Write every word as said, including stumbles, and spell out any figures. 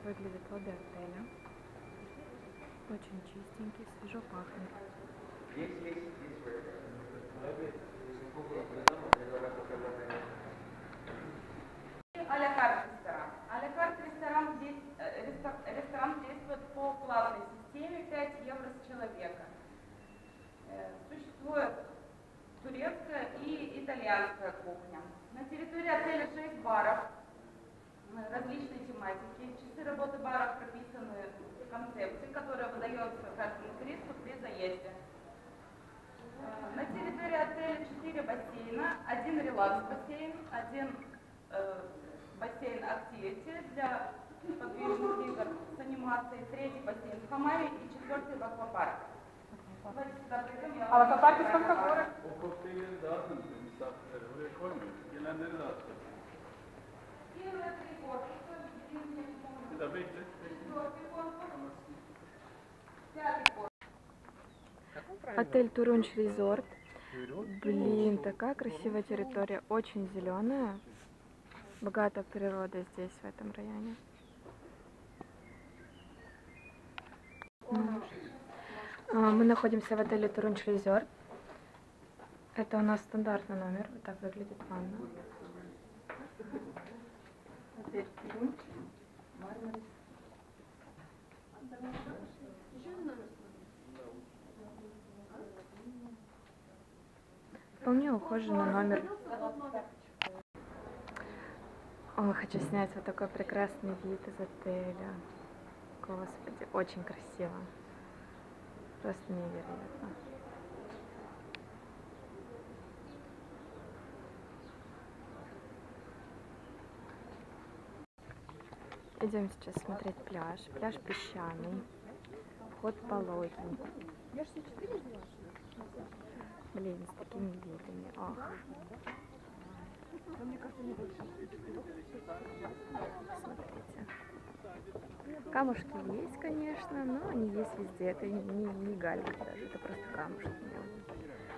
выглядит лобби отеля. Очень чистенький, свежо пахнет. А-ля карт ресторан. А-ля карт ресторан, здесь, ресторан действует по платной системе пять евро с человека. Существует турецкая и итальянская кухня. На территории отеля шесть баров различной тематики. Часы работы баров прописаны в концепции, которая выдается каждому туристу при заезде. На территории отеля четыре бассейна, один релакс-бассейн, один э, бассейн активити для подвижных игр с анимацией, третий бассейн в Хамаме и четвертый в аквапарке. А в аквапарке сколько горок? Отель Турунч Резорт. Блин, такая красивая территория, очень зеленая. Богата природа здесь, в этом районе. Мы находимся в отеле Турунч Резорт. Это у нас стандартный номер. Вот так выглядит ванна. Отель Турунч. Вполне ухоженный номер. О, хочу снять вот такой прекрасный вид из отеля. Господи, очень красиво. Просто невероятно. Идем сейчас смотреть пляж. Пляж песчаный. Вход пологий. Блин, с такими видами. Ох. Смотрите. Камушки есть, конечно, но они есть везде. Это не, не галька даже, это просто камушки.